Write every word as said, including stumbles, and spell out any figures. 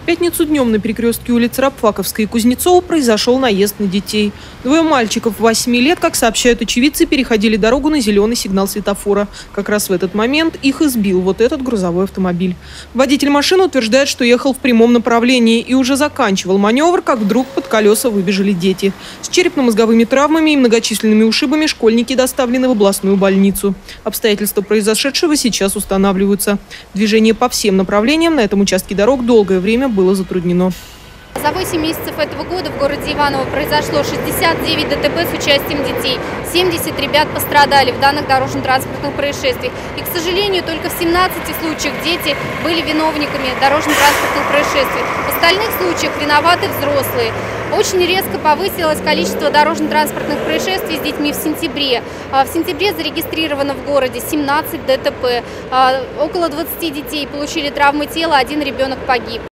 пятницу днем на перекрестке улиц Рабфаковской и Кузнецова произошел наезд на детей. Двое мальчиков восьми лет, как сообщают очевидцы, переходили дорогу на зеленый сигнал светофора. Как раз в этот момент их и сбил вот этот грузовой автомобиль. Водитель машины утверждает, что ехал в прямом направлении и уже заканчивал маневр, как вдруг под колеса выбежали дети. С черепно-мозговыми травмами и многочисленными ушибами школьники доставлены в областную больницу. Обстоятельства произошедшего сейчас устанавливаются. Движение по всем направлениям на этом участке дорог долгое время было затруднено. За восемь месяцев этого года в городе Иваново произошло шестьдесят девять ДТП с участием детей. семьдесят ребят пострадали в данных дорожно-транспортных происшествиях. И, к сожалению, только в семнадцати случаях дети были виновниками дорожно-транспортных происшествий. В остальных случаях виноваты взрослые. Очень резко повысилось количество дорожно-транспортных происшествий с детьми в сентябре. В сентябре зарегистрировано в городе семнадцать ДТП. Около двадцати детей получили травмы тела, один ребенок погиб.